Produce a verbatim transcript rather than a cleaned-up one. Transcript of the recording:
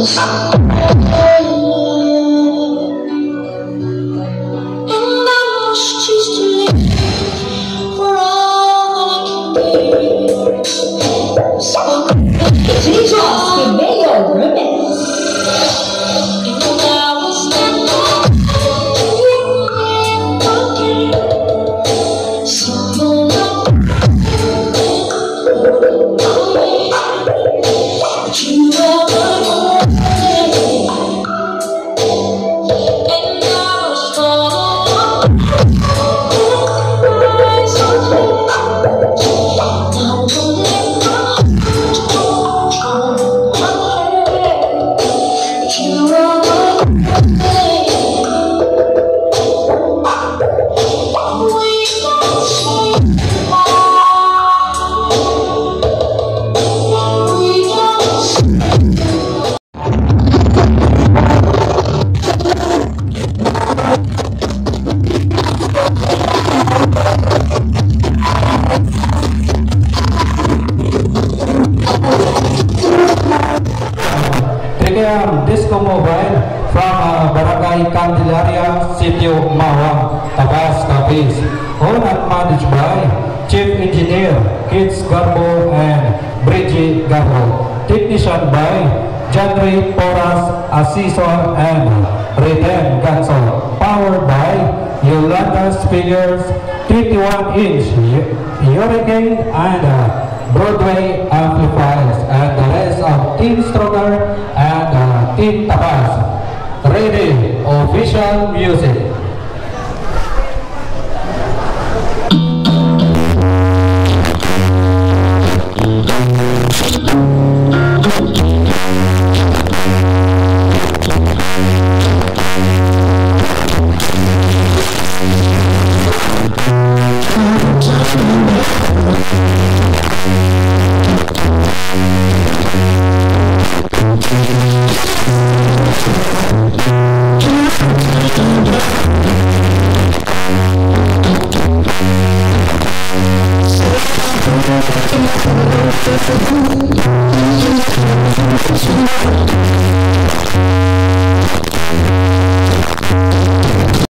Disco Mobile from uh, Barangay Candelaria, Sitio Mawang, Tabas, Capiz, owned and managed by Chief Engineer Kids Garbo and Bridgie Garbo, technician by John Ray Porras, Assessor and Reden Gansol, powered by Yolanda Speakers, twenty-one inch Hurricane and uh, Broadway amplifiers, and the rest of Team Stronger and uh, Team Tabas. Ready, official music.